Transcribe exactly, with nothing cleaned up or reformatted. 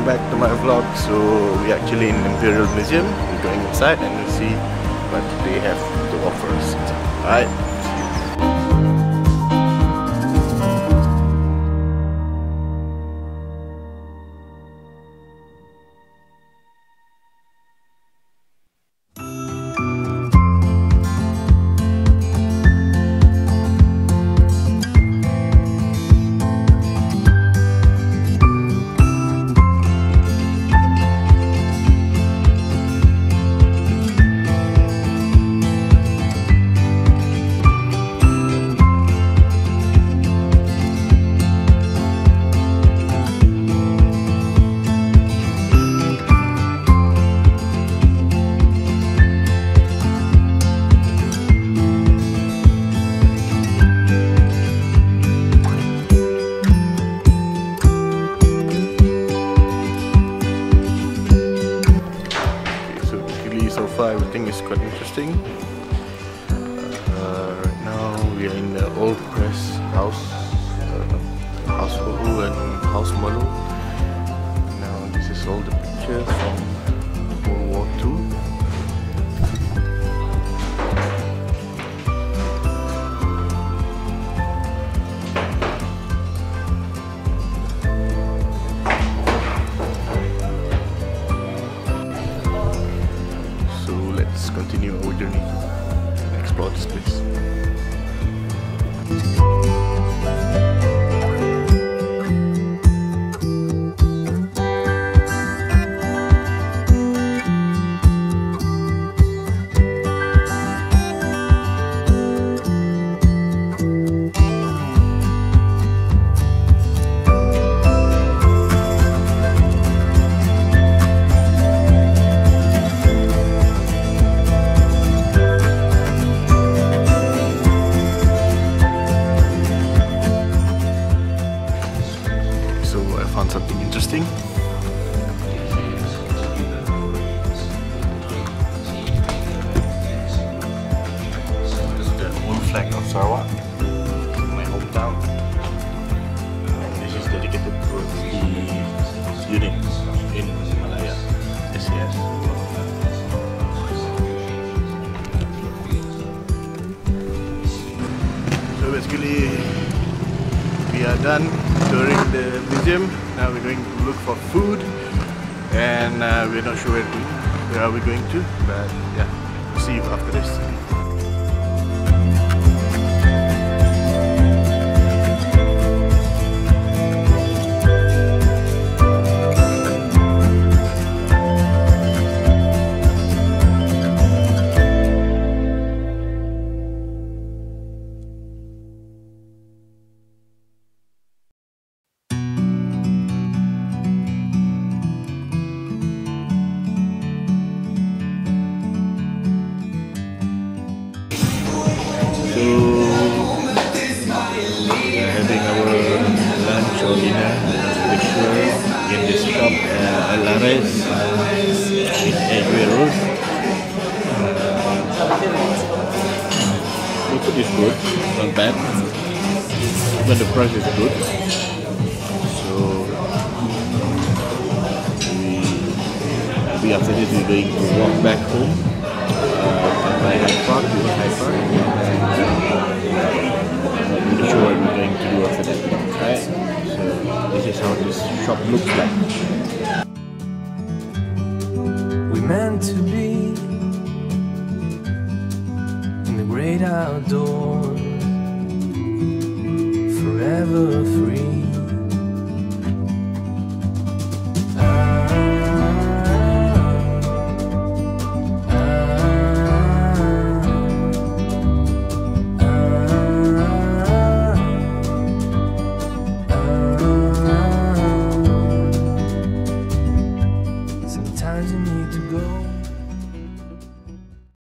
welcome back to my vlog. So we're actually in Imperial Museum. We're going inside and we'll see what they have to offer us. Alright. So far everything is quite interesting. Uh, right now we are in the old press house, uh, House Hulu and House Malu. Now this is all the pictures from World War Two. Let's continue our journey and explore this place. Found something interesting. This is the old flag of Sarawak, my hometown. And this is dedicated to the unit in Malaya, S A S. So basically, we are done touring the museum. Now we're going to look for food, and uh, we're not sure where, to, where are we going to, but yeah, we'll see you after this. In this shop, uh, Alares, in Edgware Road. The food is good, not bad, but the price is good. So we, maybe after this we're going to walk back home. Uh, by Hyde Park, to Hyde Park. I'm not sure what we're going to do after that. Right? This is how this shop looks like. We meant to be in the great outdoors, forever free.